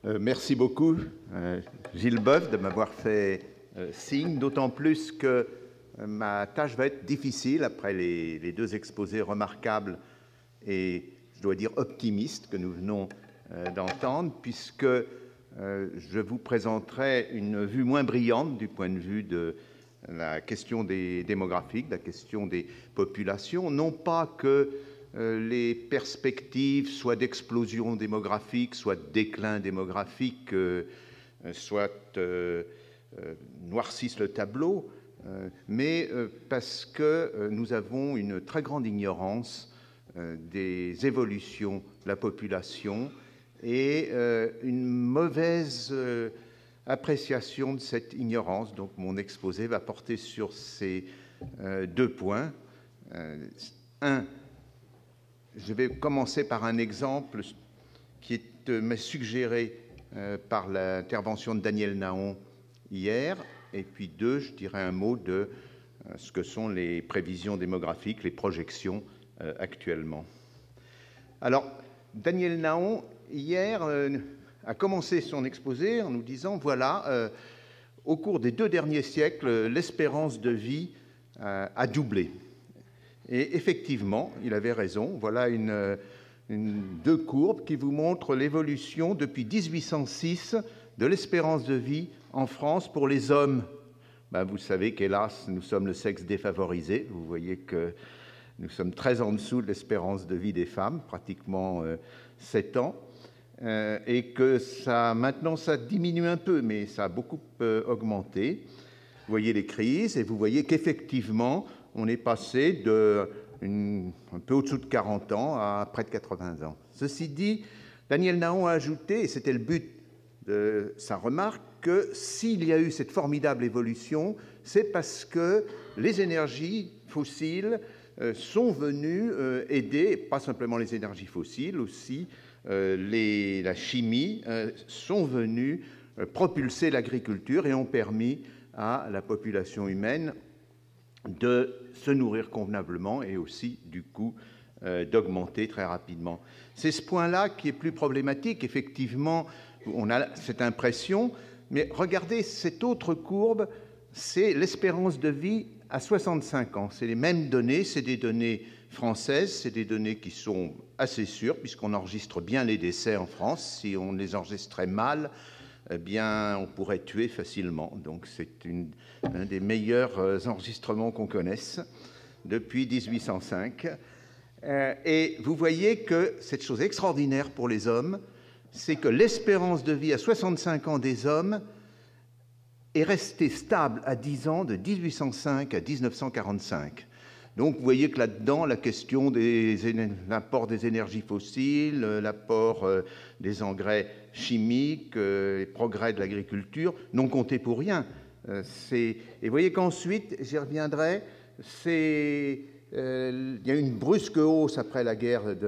Merci beaucoup, Gilles Boeuf, de m'avoir fait signe, d'autant plus que ma tâche va être difficile après les deux exposés remarquables et, je dois dire, optimistes que nous venons d'entendre, puisque je vous présenterai une vue moins brillante du point de vue de la question démographique, la question des populations. Non pas que les perspectives, soit d'explosion démographique, soit de déclin démographique, soit noircissent le tableau, mais parce que nous avons une très grande ignorance des évolutions de la population et une mauvaise appréciation de cette ignorance. Donc mon exposé va porter sur ces deux points. Je vais commencer par un exemple qui m'est suggéré par l'intervention de Daniel Nahon hier, et puis je dirai un mot de ce que sont les prévisions démographiques, les projections actuellement. Alors, Daniel Nahon, hier, a commencé son exposé en nous disant, voilà, au cours des 2 derniers siècles, l'espérance de vie a doublé. Et effectivement, il avait raison. Voilà deux courbes qui vous montrent l'évolution depuis 1806 de l'espérance de vie en France pour les hommes. Vous savez qu'hélas, nous sommes le sexe défavorisé. Vous voyez que nous sommes très en dessous de l'espérance de vie des femmes, pratiquement 7 ans, et que maintenant ça diminue un peu, mais ça a beaucoup augmenté. Vous voyez les crises et vous voyez qu'effectivement, on est passé un peu au-dessous de 40 ans à près de 80 ans. Ceci dit, Daniel Nahon a ajouté, et c'était le but de sa remarque, que s'il y a eu cette formidable évolution, c'est parce que les énergies fossiles sont venues aider, pas simplement les énergies fossiles, aussi la chimie, sont venues propulser l'agriculture et ont permis à la population humaine de se nourrir convenablement et aussi, du coup, d'augmenter très rapidement. C'est ce point-là qui est plus problématique. Effectivement, on a cette impression, mais regardez cette autre courbe, c'est l'espérance de vie à 65 ans. C'est les mêmes données, c'est des données françaises, c'est des données qui sont assez sûres, puisqu'on enregistre bien les décès en France. Si on les enregistrait mal, eh bien, on pourrait tuer facilement. Donc, c'est un des meilleurs enregistrements qu'on connaisse depuis 1805. Et vous voyez que cette chose extraordinaire pour les hommes, c'est que l'espérance de vie à 65 ans des hommes est restée stable à 10 ans de 1805 à 1945. Donc, vous voyez que là-dedans, la question de l'apport des énergies fossiles, l'apport des engrais chimiques, les progrès de l'agriculture n'ont compté pour rien. Et vous voyez qu'ensuite, j'y reviendrai, il y a une brusque hausse après la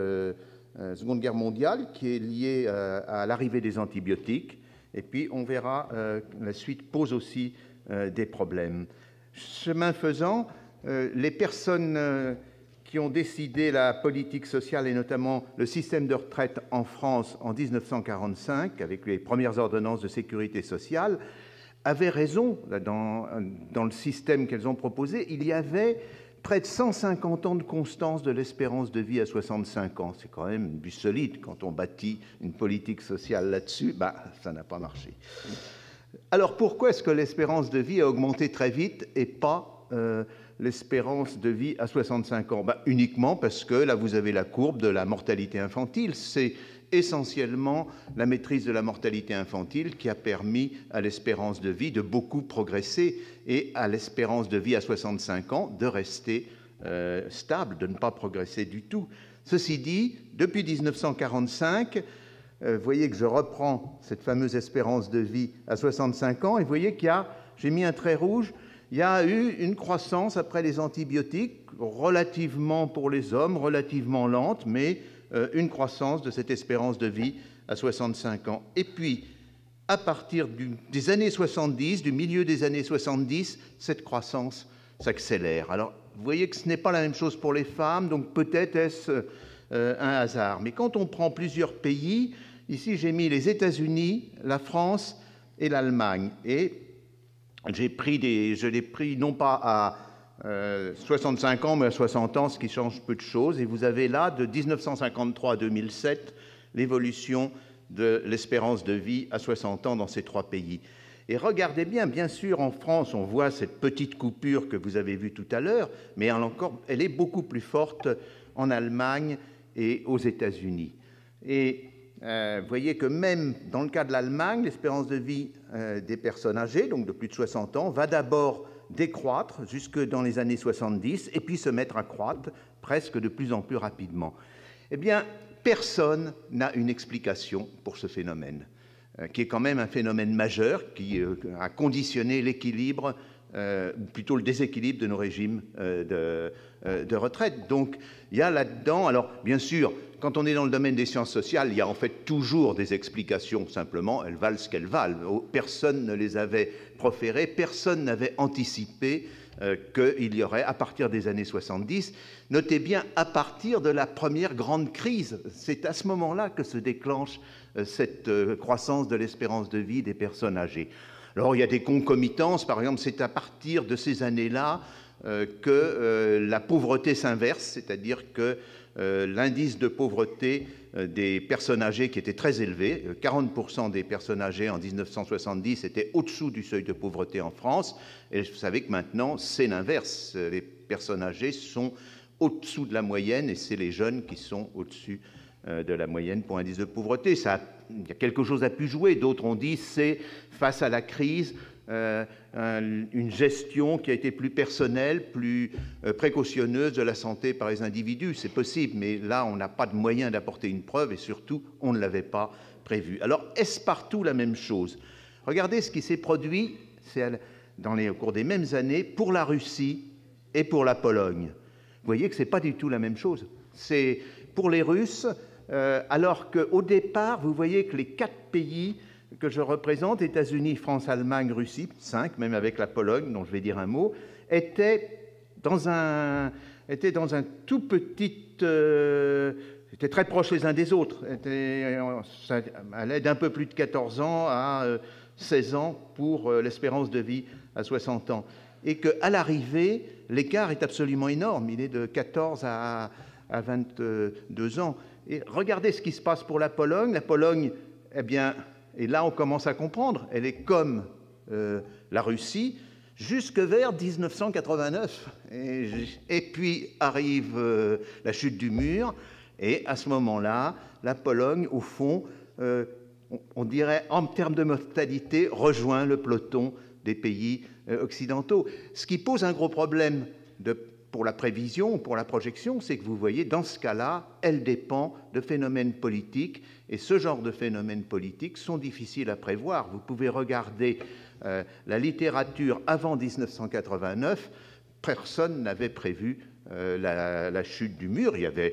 Seconde Guerre mondiale qui est liée à l'arrivée des antibiotiques. Et puis, on verra, la suite pose aussi des problèmes. Chemin faisant, les personnes qui ont décidé la politique sociale et notamment le système de retraite en France en 1945, avec les premières ordonnances de sécurité sociale, avaient raison dans le système qu'elles ont proposé. Il y avait près de 150 ans de constance de l'espérance de vie à 65 ans. C'est quand même une buse solide. Quand on bâtit une politique sociale là-dessus, ça n'a pas marché. Alors pourquoi est-ce que l'espérance de vie a augmenté très vite et pas l'espérance de vie à 65 ans? Uniquement parce que, là, vous avez la courbe de la mortalité infantile. C'est essentiellement la maîtrise de la mortalité infantile qui a permis à l'espérance de vie de beaucoup progresser et à l'espérance de vie à 65 ans de rester stable, de ne pas progresser du tout. Ceci dit, depuis 1945, vous voyez que je reprends cette fameuse espérance de vie à 65 ans, et vous voyez qu'il y a, j'ai mis un trait rouge, il y a eu une croissance après les antibiotiques, relativement pour les hommes, relativement lente, mais une croissance de cette espérance de vie à 65 ans. Et puis, à partir des années 70, du milieu des années 70, cette croissance s'accélère. Alors, vous voyez que ce n'est pas la même chose pour les femmes, donc peut-être est-ce un hasard. Mais quand on prend plusieurs pays, Ici, j'ai mis les États-Unis, la France et l'Allemagne. Et je l'ai pris non pas à 65 ans, mais à 60 ans, ce qui change peu de choses. Et vous avez là, de 1953 à 2007, l'évolution de l'espérance de vie à 60 ans dans ces trois pays. Et regardez bien sûr, en France, on voit cette petite coupure que vous avez vue tout à l'heure, mais elle est beaucoup plus forte en Allemagne et aux États-Unis. Et vous voyez que même dans le cas de l'Allemagne, l'espérance de vie des personnes âgées, donc de plus de 60 ans, va d'abord décroître jusque dans les années 70 et puis se mettre à croître presque de plus en plus rapidement. Eh bien, personne n'a une explication pour ce phénomène, qui est quand même un phénomène majeur qui a conditionné l'équilibre, ou plutôt le déséquilibre de nos régimes de retraite. Donc, il y a là-dedans, alors bien sûr, quand on est dans le domaine des sciences sociales, il y a en fait toujours des explications, simplement, elles valent ce qu'elles valent. Personne ne les avait proférées, personne n'avait anticipé qu'il y aurait, à partir des années 70, notez bien, à partir de la première grande crise, c'est à ce moment-là que se déclenche cette croissance de l'espérance de vie des personnes âgées. Alors, il y a des concomitances, par exemple, c'est à partir de ces années-là que la pauvreté s'inverse, c'est-à-dire que l'indice de pauvreté des personnes âgées qui était très élevé, 40% des personnes âgées en 1970 étaient au-dessous du seuil de pauvreté en France, et vous savez que maintenant c'est l'inverse, les personnes âgées sont au-dessous de la moyenne et c'est les jeunes qui sont au-dessus de la moyenne pour indice de pauvreté. Il y a quelque chose à pu jouer, d'autres ont dit c'est face à la crise, une gestion qui a été plus personnelle, plus précautionneuse de la santé par les individus. C'est possible, mais là, on n'a pas de moyen d'apporter une preuve et surtout, on ne l'avait pas prévu. Alors, est-ce partout la même chose? Regardez ce qui s'est produit au cours des mêmes années pour la Russie et pour la Pologne. Vous voyez que ce n'est pas du tout la même chose. C'est pour les Russes, alors qu'au départ, vous voyez que les 4 pays que je représente, États-Unis, France, Allemagne, Russie, 5, même avec la Pologne, dont je vais dire un mot, étaient dans un tout petit... étaient très proches les uns des autres. Ça allait d'un peu plus de 14 ans à 16 ans pour l'espérance de vie à 60 ans. Et qu'à l'arrivée, l'écart est absolument énorme. Il est de 14 à 22 ans. Et regardez ce qui se passe pour la Pologne. La Pologne, eh bien... Et là, on commence à comprendre, elle est comme la Russie jusque vers 1989. Et puis arrive la chute du mur, et à ce moment-là, la Pologne, au fond, on dirait, en termes de mortalité, rejoint le peloton des pays occidentaux. Ce qui pose un gros problème pour la prévision, pour la projection, c'est que vous voyez, dans ce cas-là, elle dépend de phénomènes politiques, et ce genre de phénomènes politiques sont difficiles à prévoir. Vous pouvez regarder la littérature avant 1989, personne n'avait prévu la chute du mur. Il y avait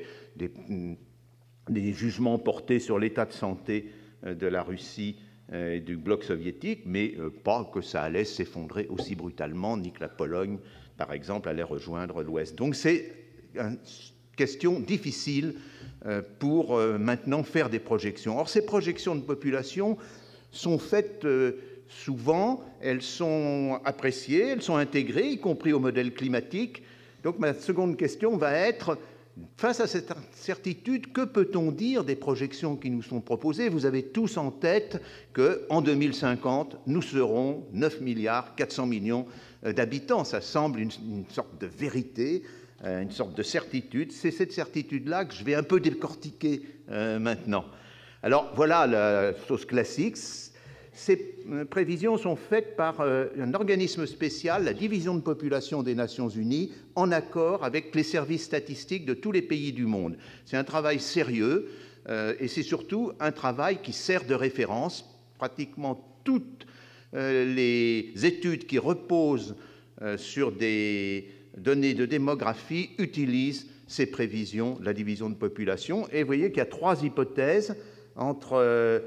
des jugements portés sur l'état de santé de la Russie et du bloc soviétique, mais pas que ça allait s'effondrer aussi brutalement, ni que la Pologne, par exemple, allait rejoindre l'Ouest. Donc c'est une question difficile pour maintenant faire des projections. Or, ces projections de population sont faites souvent, elles sont appréciées, elles sont intégrées, y compris au modèle climatique. Donc ma seconde question va être, face à cette incertitude, que peut-on dire des projections qui nous sont proposées? Vous avez tous en tête qu'en 2050, nous serons 9 milliards 400 millions d'habitants. Ça semble une sorte de vérité, une sorte de certitude. C'est cette certitude-là que je vais un peu décortiquer maintenant. Alors voilà la chose classique. Ces prévisions sont faites par un organisme spécial, la Division de population des Nations Unies, en accord avec les services statistiques de tous les pays du monde. C'est un travail sérieux et c'est surtout un travail qui sert de référence. Pratiquement toutes les études qui reposent sur des données de démographie utilisent ces prévisions de la division de population. Et vous voyez qu'il y a 3 hypothèses entre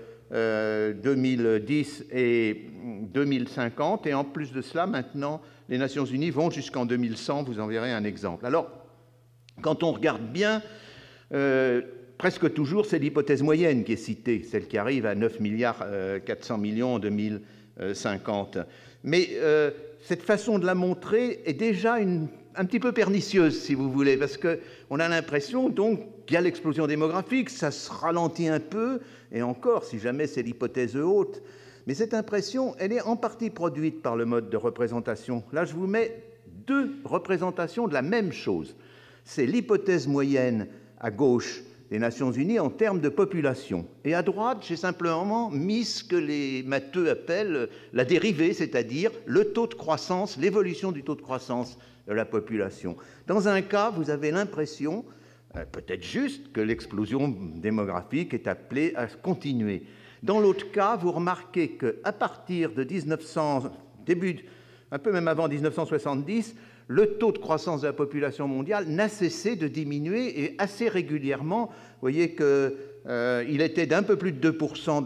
2010 et 2050, et en plus de cela, maintenant, les Nations Unies vont jusqu'en 2100, vous en verrez un exemple. Alors, quand on regarde bien, presque toujours, c'est l'hypothèse moyenne qui est citée, celle qui arrive à 9 milliards 400 millions en 2050. Mais cette façon de la montrer est déjà un petit peu pernicieuse, si vous voulez, parce qu'on a l'impression donc qu'il y a l'explosion démographique, ça se ralentit un peu, et encore, si jamais c'est l'hypothèse haute. Mais cette impression, elle est en partie produite par le mode de représentation. Là, je vous mets deux représentations de la même chose. C'est l'hypothèse moyenne à gauche des Nations Unies en termes de population. Et à droite, j'ai simplement mis ce que les matheux appellent la dérivée, c'est-à-dire le taux de croissance, l'évolution du taux de croissance de la population. Dans un cas, vous avez l'impression, peut-être juste, que l'explosion démographique est appelée à continuer. Dans l'autre cas, vous remarquez qu'à partir de 1900, un peu même avant 1970, le taux de croissance de la population mondiale n'a cessé de diminuer et assez régulièrement. Vous voyez qu'il était d'un peu plus de 2%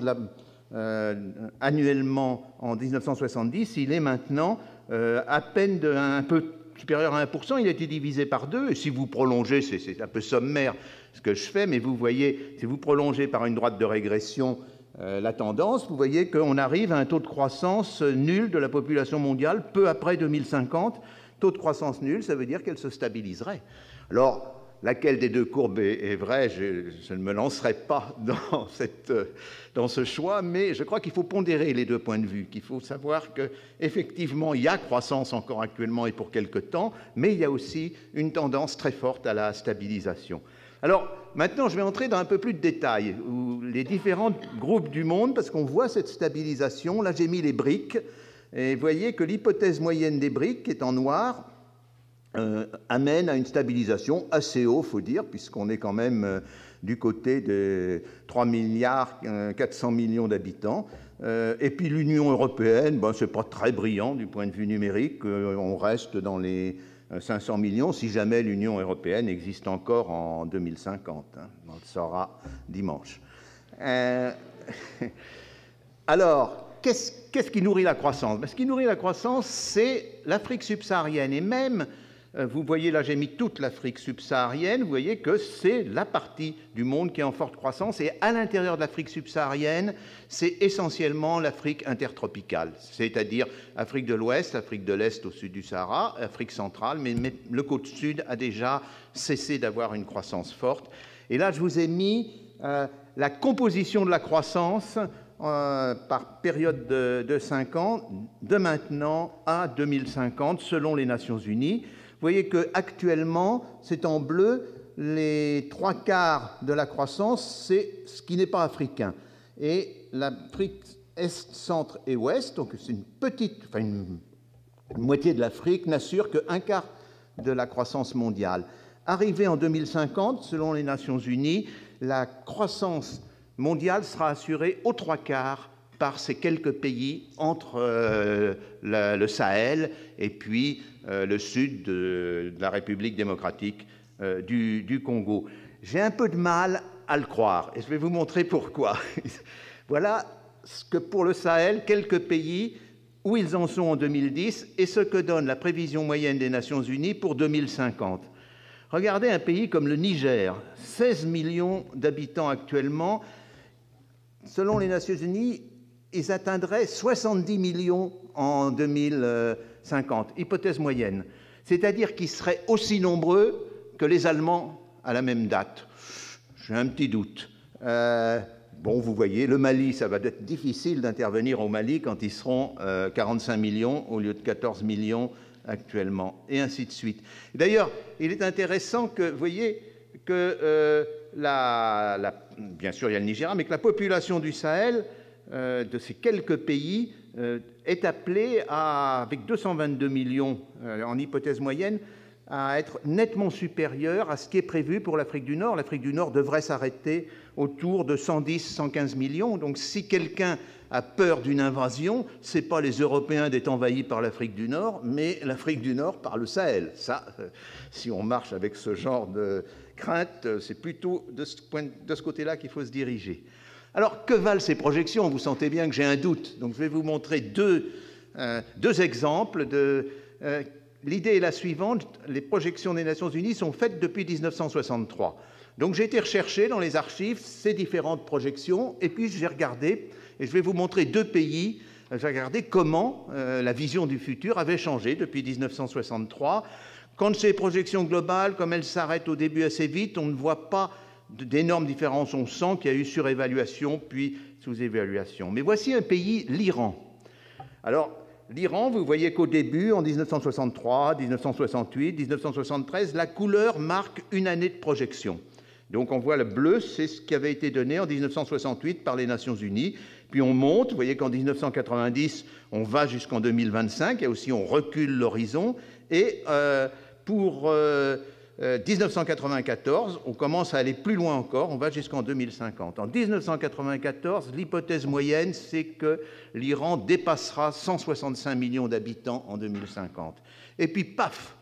annuellement en 1970. Il est maintenant à peine un peu supérieur à 1%. Il a été divisé par 2. Et si vous prolongez, c'est un peu sommaire ce que je fais, mais vous voyez, si vous prolongez par une droite de régression la tendance, vous voyez qu'on arrive à un taux de croissance nul de la population mondiale peu après 2050. Taux de croissance nul, ça veut dire qu'elle se stabiliserait. Alors, laquelle des deux courbes est vraie, je ne me lancerai pas dans ce choix, mais je crois qu'il faut pondérer les deux points de vue, qu'il faut savoir qu'effectivement, il y a croissance encore actuellement et pour quelque temps, mais il y a aussi une tendance très forte à la stabilisation. Alors, maintenant, je vais entrer dans un peu plus de détails, où les différents groupes du monde, parce qu'on voit cette stabilisation, là j'ai mis les briques, et vous voyez que l'hypothèse moyenne des briques, qui est en noir, amène à une stabilisation assez haut, il faut dire, puisqu'on est quand même du côté de 3 milliards 400 millions d'habitants. Et puis l'Union européenne, ce n'est pas très brillant du point de vue numérique, on reste dans les 500 millions, si jamais l'Union européenne existe encore en 2050. On le saura dimanche. Alors, qu'est-ce qui nourrit la croissance? Ce qui nourrit la croissance, c'est l'Afrique subsaharienne. Et même, vous voyez là, j'ai mis toute l'Afrique subsaharienne, vous voyez que c'est la partie du monde qui est en forte croissance. Et à l'intérieur de l'Afrique subsaharienne, c'est essentiellement l'Afrique intertropicale, c'est-à-dire Afrique de l'Ouest, Afrique de l'Est au sud du Sahara, Afrique centrale, mais le côte sud a déjà cessé d'avoir une croissance forte. Et là, je vous ai mis la composition de la croissance par période de 5 ans, de maintenant à 2050, selon les Nations Unies. Vous voyez qu'actuellement, c'est en bleu, les 3/4 de la croissance, c'est ce qui n'est pas africain. Et l'Afrique Est, Centre et Ouest, donc c'est une moitié de l'Afrique, n'assure qu'1/4 de la croissance mondiale. Arrivé en 2050, selon les Nations Unies, la croissance mondiale sera assurée aux 3/4 par ces quelques pays entre le Sahel et puis le sud de la République démocratique du Congo. J'ai un peu de mal à le croire et je vais vous montrer pourquoi. Voilà ce que pour le Sahel, quelques pays, où ils en sont en 2010 et ce que donne la prévision moyenne des Nations Unies pour 2050. Regardez un pays comme le Niger, 16 millions d'habitants actuellement. Selon les Nations Unies, ils atteindraient 70 millions en 2050, hypothèse moyenne. C'est-à-dire qu'ils seraient aussi nombreux que les Allemands à la même date. J'ai un petit doute. Bon, vous voyez, le Mali, ça va être difficile d'intervenir au Mali quand ils seront 45 millions au lieu de 14 millions actuellement, et ainsi de suite. D'ailleurs, il est intéressant que, vous voyez, que bien sûr, il y a le Nigeria, mais que la population du Sahel, de ces quelques pays, est appelée, avec 222 millions en hypothèse moyenne, à être nettement supérieure à ce qui est prévu pour l'Afrique du Nord. L'Afrique du Nord devrait s'arrêter autour de 110-115 millions. Donc si quelqu'un a peur d'une invasion, ce n'est pas les Européens d'être envahis par l'Afrique du Nord, mais l'Afrique du Nord par le Sahel. Ça, si on marche avec ce genre de crainte, c'est plutôt de ce côté-là qu'il faut se diriger. Alors, que valent ces projections? Vous sentez bien que j'ai un doute. Donc je vais vous montrer deux exemples. L'idée est la suivante. Les projections des Nations Unies sont faites depuis 1963. Donc j'ai été rechercher dans les archives ces différentes projections, et puis j'ai regardé, et je vais vous montrer deux pays, j'ai regardé comment la vision du futur avait changé depuis 1963. Quand ces projections globales, comme elles s'arrêtent au début assez vite, on ne voit pas d'énormes différences. On sent qu'il y a eu surévaluation puis sous-évaluation. Mais voici un pays, l'Iran. Alors, l'Iran, vous voyez qu'au début, en 1963, 1968, 1973, la couleur marque une année de projection. Donc on voit le bleu, c'est ce qui avait été donné en 1968 par les Nations Unies. Puis on monte, vous voyez qu'en 1990, on va jusqu'en 2025, et aussi on recule l'horizon. Et pour 1994, on commence à aller plus loin encore, on va jusqu'en 2050. En 1994, l'hypothèse moyenne, c'est que l'Iran dépassera 165 millions d'habitants en 2050. Et puis, paf,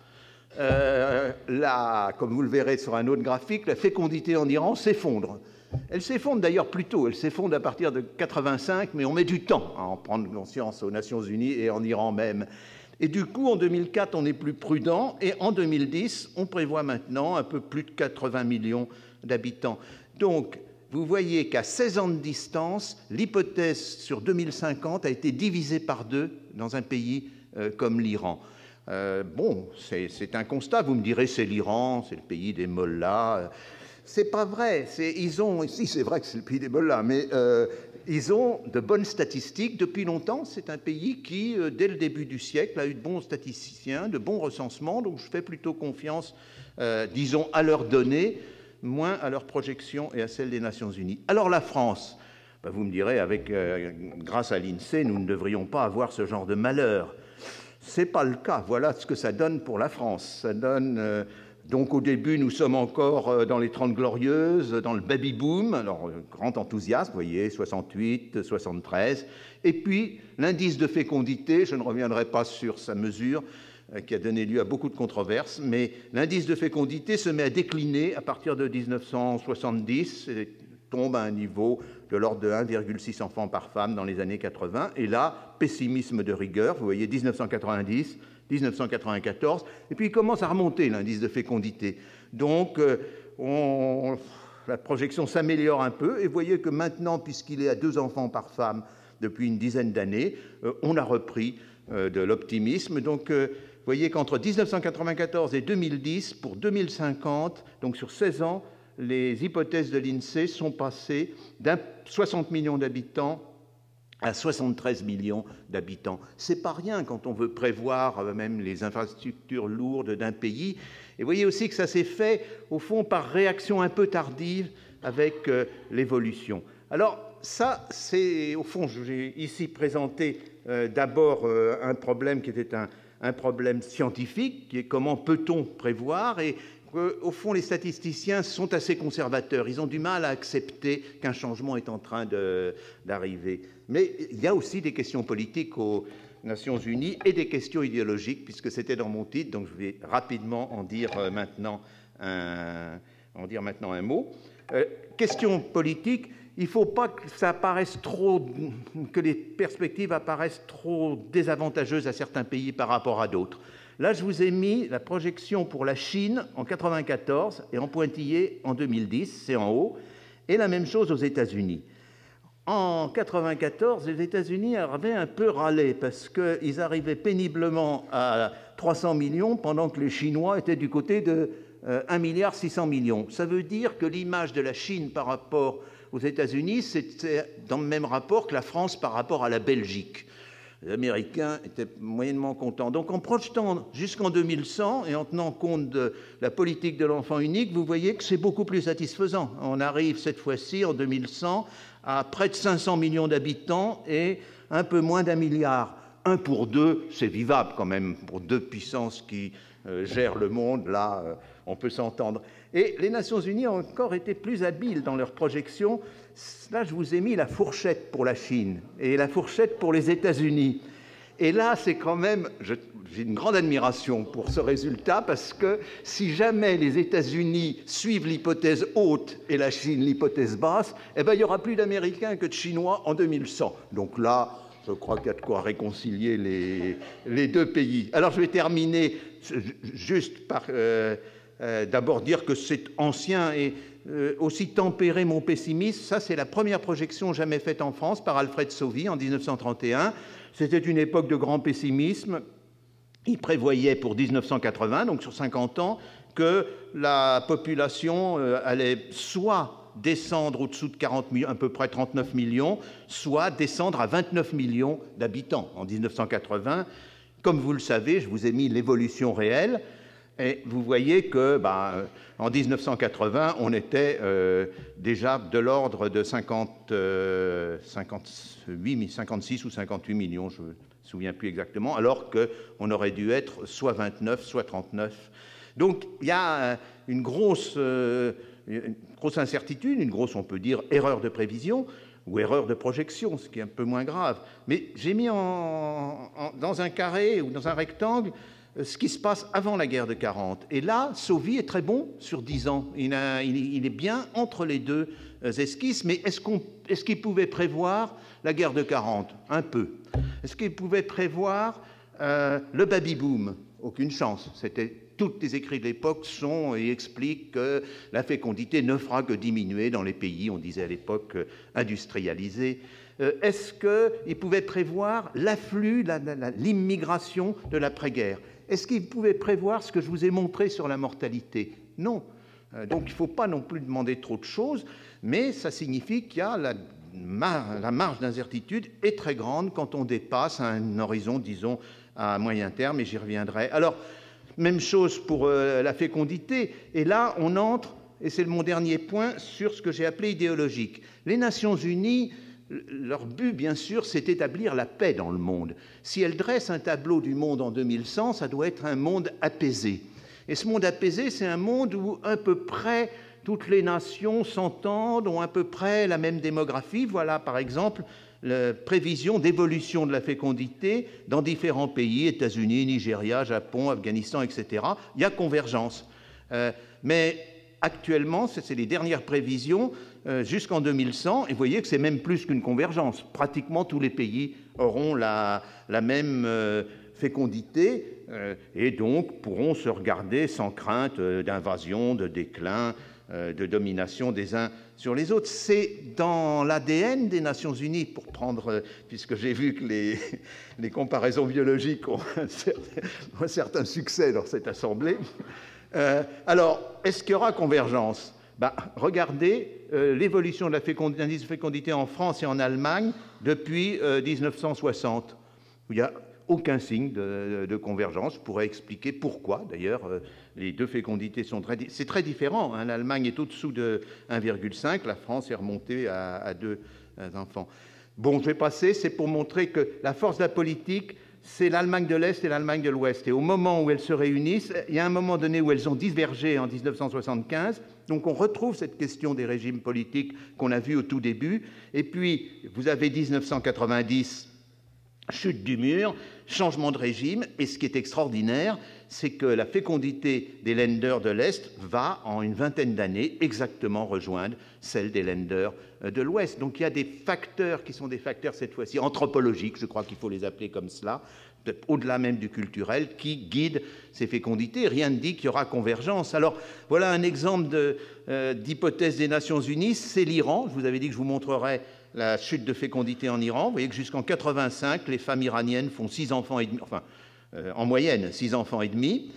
comme vous le verrez sur un autre graphique, la fécondité en Iran s'effondre. Elle s'effondre d'ailleurs plus tôt, elle s'effondre à partir de 85, mais on met du temps à en prendre conscience aux Nations Unies et en Iran même. Et du coup, en 2004, on est plus prudent, et en 2010, on prévoit maintenant un peu plus de 80 millions d'habitants. Donc, vous voyez qu'à 16 ans de distance, l'hypothèse sur 2050 a été divisée par 2 dans un pays comme l'Iran. Bon, c'est un constat, vous me direz, c'est l'Iran, c'est le pays des mollahs. C'est pas vrai, si c'est vrai que c'est le pays des mollahs, mais ils ont de bonnes statistiques. Depuis longtemps, c'est un pays qui, dès le début du siècle, a eu de bons statisticiens, de bons recensements, donc je fais plutôt confiance, disons, à leurs données, moins à leurs projections et à celles des Nations Unies. Alors la France, vous me direz, grâce à l'INSEE, nous ne devrions pas avoir ce genre de malheur. Ce n'est pas le cas. Voilà ce que ça donne pour la France. Ça donne... Donc au début, nous sommes encore dans les 30 glorieuses, dans le baby-boom, alors grand enthousiasme, vous voyez, 68, 73. Et puis l'indice de fécondité, je ne reviendrai pas sur sa mesure, qui a donné lieu à beaucoup de controverses, mais l'indice de fécondité se met à décliner à partir de 1970, et tombe à un niveau de l'ordre de 1,6 enfants par femme dans les années 80. Et là, pessimisme de rigueur, vous voyez, 1990, 1994, et puis il commence à remonter l'indice de fécondité. Donc, la projection s'améliore un peu, et vous voyez que maintenant, puisqu'il est à 2 enfants par femme depuis une dizaine d'années, on a repris de l'optimisme. Donc, vous voyez qu'entre 1994 et 2010, pour 2050, donc sur 16 ans, les hypothèses de l'INSEE sont passées d'un 60 millions d'habitants à 73 millions d'habitants. C'est pas rien quand on veut prévoir même les infrastructures lourdes d'un pays. Et vous voyez aussi que ça s'est fait, au fond, par réaction un peu tardive avec l'évolution. Alors, ça, c'est, au fond, j'ai ici présenté d'abord un problème qui était un problème scientifique, qui est comment peut-on prévoir, et au fond, les statisticiens sont assez conservateurs. Ils ont du mal à accepter qu'un changement est en train d'arriver. Mais il y a aussi des questions politiques aux Nations Unies et des questions idéologiques, puisque c'était dans mon titre, donc je vais rapidement en dire maintenant un mot. Question politique, il ne faut pas que ça apparaisse trop, que les perspectives apparaissent trop désavantageuses à certains pays par rapport à d'autres. Là, je vous ai mis la projection pour la Chine en 1994 et en pointillé en 2010, c'est en haut, et la même chose aux États-Unis. En 1994, les États-Unis avaient un peu râlé parce qu'ils arrivaient péniblement à 300 millions pendant que les Chinois étaient du côté de 1,6 milliard. Ça veut dire que l'image de la Chine par rapport aux États-Unis, c'était dans le même rapport que la France par rapport à la Belgique. Les Américains étaient moyennement contents. Donc en projetant jusqu'en 2100 et en tenant compte de la politique de l'enfant unique, vous voyez que c'est beaucoup plus satisfaisant. On arrive cette fois-ci, en 2100, à près de 500 millions d'habitants et un peu moins d'1 milliard. 1 pour 2, c'est vivable quand même, pour 2 puissances qui gèrent le monde, là, on peut s'entendre. Et les Nations Unies ont encore été plus habiles dans leurs projections. Là, je vous ai mis la fourchette pour la Chine et la fourchette pour les États-Unis. Et là, c'est quand même... J'ai une grande admiration pour ce résultat, parce que si jamais les États-Unis suivent l'hypothèse haute et la Chine l'hypothèse basse, eh bien, il n'y aura plus d'Américains que de Chinois en 2100. Donc là, je crois qu'il y a de quoi réconcilier les deux pays. Alors, je vais terminer juste par... d'abord dire que c'est ancien et aussi tempérer mon pessimisme. Ça, c'est la première projection jamais faite en France par Alfred Sauvy en 1931. C'était une époque de grand pessimisme. Il prévoyait pour 1980, donc sur 50 ans, que la population allait soit descendre au-dessous de 40 millions, à peu près 39 millions, soit descendre à 29 millions d'habitants en 1980. Comme vous le savez, je vous ai mis l'évolution réelle, et vous voyez que en 1980, on était déjà de l'ordre de 56 ou 58 millions, je ne me souviens plus exactement, alors qu'on aurait dû être soit 29, soit 39. Donc il y a une grosse incertitude, une grosse, on peut dire, erreur de prévision ou erreur de projection, ce qui est un peu moins grave. Mais j'ai mis dans un carré ou dans un rectangle ce qui se passe avant la guerre de 40. Et là, Sauvy est très bon sur 10 ans. Il est bien entre les deux esquisses, mais est-ce qu'il pouvait prévoir la guerre de 40? Un peu. Est-ce qu'il pouvait prévoir le baby-boom? Aucune chance. Toutes les écrits de l'époque expliquent que la fécondité ne fera que diminuer dans les pays, on disait à l'époque, industrialisés. Est-ce qu'il pouvait prévoir l'afflux, l'immigration de l'après-guerre? Est-ce qu'il pouvait prévoir ce que je vous ai montré sur la mortalité? Non. Donc il ne faut pas non plus demander trop de choses, mais ça signifie qu'il y a la marge d'incertitude est très grande quand on dépasse un horizon, disons, à moyen terme, et j'y reviendrai. Alors, même chose pour la fécondité, et là on entre, et c'est mon dernier point, sur ce que j'ai appelé idéologique. Les Nations Unies, leur but, bien sûr, c'est d'établir la paix dans le monde. Si elles dressent un tableau du monde en 2100, ça doit être un monde apaisé. Et ce monde apaisé, c'est un monde où à peu près toutes les nations s'entendent, ont à peu près la même démographie. Voilà, par exemple, la prévision d'évolution de la fécondité dans différents pays, États-Unis, Nigeria, Japon, Afghanistan, etc. Il y a convergence. Mais actuellement, c'est les dernières prévisions jusqu'en 2100, et vous voyez que c'est même plus qu'une convergence. Pratiquement tous les pays auront la même fécondité et donc pourront se regarder sans crainte d'invasion, de déclin, de domination des uns sur les autres. C'est dans l'ADN des Nations Unies, pour prendre, puisque j'ai vu que les comparaisons biologiques ont un certain succès dans cette assemblée. Alors, est-ce qu'il y aura convergence? Regardez l'évolution de l'indice de fécondité en France et en Allemagne depuis 1960. Il n'y a aucun signe de convergence. Je pourrais expliquer pourquoi, d'ailleurs. Les deux fécondités sont c'est très différent. Hein. L'Allemagne est au-dessous de 1,5, la France est remontée à 2 enfants. Bon, je vais passer, c'est pour montrer que la force de la politique, c'est l'Allemagne de l'Est et l'Allemagne de l'Ouest. Et au moment où elles se réunissent, il y a un moment donné où elles ont divergé en 1975. Donc on retrouve cette question des régimes politiques qu'on a vue au tout début. Et puis, vous avez 1990, chute du mur, changement de régime. Et ce qui est extraordinaire, c'est que la fécondité des Länder de l'Est va, en une vingtaine d'années, exactement rejoindre celle des Länder de l'Ouest. Donc il y a des facteurs qui sont des facteurs, cette fois-ci, anthropologiques, je crois qu'il faut les appeler comme cela, au-delà même du culturel, qui guident ces fécondités. Rien ne dit qu'il y aura convergence. Alors, voilà un exemple d'hypothèse des Nations Unies, c'est l'Iran. Je vous avais dit que je vous montrerais la chute de fécondité en Iran. Vous voyez que jusqu'en 85, les femmes iraniennes font 6 enfants et demi, enfin, en moyenne, 6 enfants et demi.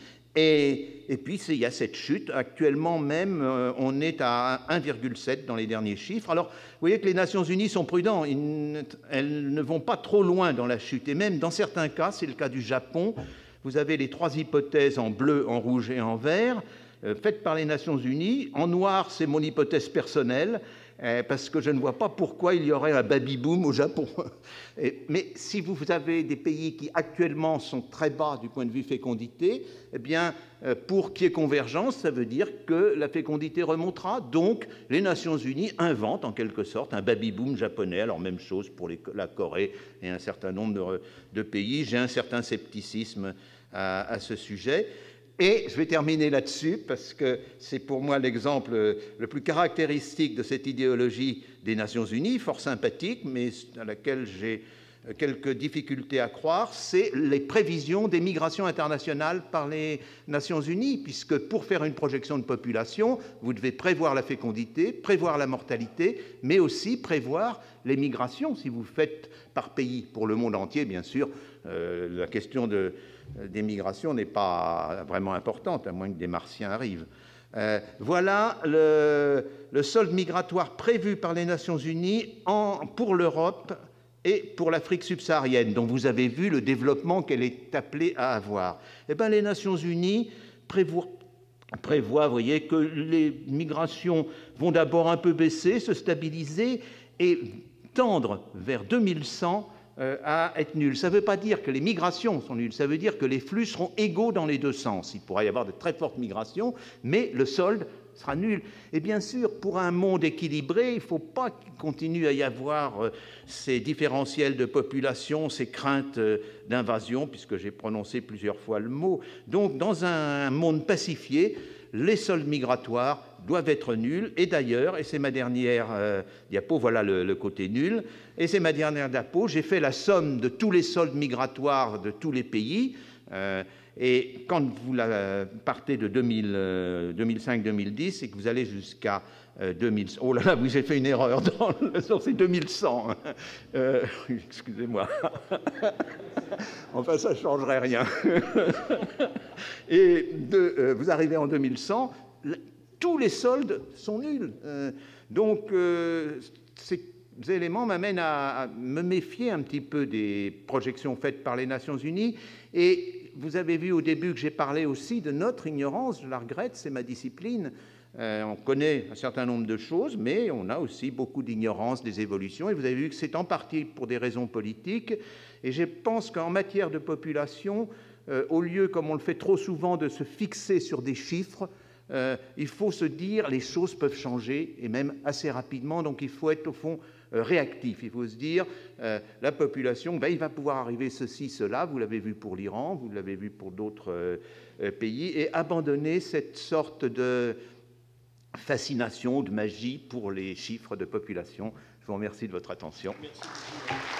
Et puis, il y a cette chute. Actuellement même, on est à 1,7 dans les derniers chiffres. Alors, vous voyez que les Nations Unies sont prudents. Elles ne vont pas trop loin dans la chute. Et même, dans certains cas, c'est le cas du Japon, vous avez les 3 hypothèses en bleu, en rouge et en vert, faites par les Nations Unies. En noir, c'est mon hypothèse personnelle, parce que je ne vois pas pourquoi il y aurait un baby-boom au Japon. Mais si vous avez des pays qui actuellement sont très bas du point de vue fécondité, eh bien, pour qu'il y ait convergence, ça veut dire que la fécondité remontera. Donc, les Nations Unies inventent en quelque sorte un baby-boom japonais. Alors, même chose pour la Corée et un certain nombre de pays. J'ai un certain scepticisme à ce sujet. Et je vais terminer là-dessus, parce que c'est pour moi l'exemple le plus caractéristique de cette idéologie des Nations Unies, fort sympathique, mais à laquelle j'ai quelques difficultés à croire, c'est les prévisions des migrations internationales par les Nations Unies, puisque pour faire une projection de population, vous devez prévoir la fécondité, prévoir la mortalité, mais aussi prévoir les migrations. Si vous faites par pays, pour le monde entier, bien sûr, la question des migrations n'est pas vraiment importante, à moins que des Martiens arrivent. Voilà le solde migratoire prévu par les Nations Unies pour l'Europe et pour l'Afrique subsaharienne, dont vous avez vu le développement qu'elle est appelée à avoir. Eh bien, les Nations Unies prévoient, vous voyez, que les migrations vont d'abord un peu baisser, se stabiliser et tendre vers 2100 à être nulles. Ça ne veut pas dire que les migrations sont nulles, ça veut dire que les flux seront égaux dans les deux sens. Il pourra y avoir de très fortes migrations, mais le solde sera nul. Et bien sûr, pour un monde équilibré, il ne faut pas qu'il continue à y avoir ces différentiels de population, ces craintes d'invasion, puisque j'ai prononcé plusieurs fois le mot. Donc, dans un monde pacifié, les soldes migratoires doivent être nuls. Et d'ailleurs, et c'est ma dernière diapo, voilà le côté nul, et c'est ma dernière diapo, j'ai fait la somme de tous les soldes migratoires de tous les pays. Et quand vous partez de 2005-2010 et que vous allez jusqu'à 2000... Oh là là, oui, j'ai fait une erreur dans le sens, c'est 2100. Excusez-moi. Enfin, ça ne changerait rien. Et vous arrivez en 2100, tous les soldes sont nuls. Donc, ces éléments m'amènent à me méfier un petit peu des projections faites par les Nations Unies. Et vous avez vu au début que j'ai parlé aussi de notre ignorance, je la regrette, c'est ma discipline. On connaît un certain nombre de choses, mais on a aussi beaucoup d'ignorance des évolutions. Et vous avez vu que c'est en partie pour des raisons politiques. Et je pense qu'en matière de population, au lieu, comme on le fait trop souvent, de se fixer sur des chiffres, il faut se dire les choses peuvent changer, et même assez rapidement. Donc il faut être, au fond, réactif. Il faut se dire, la population, il va pouvoir arriver ceci, cela. Vous l'avez vu pour l'Iran, vous l'avez vu pour d'autres pays, et abandonner cette sorte de fascination, de magie pour les chiffres de population. Je vous remercie de votre attention. Merci.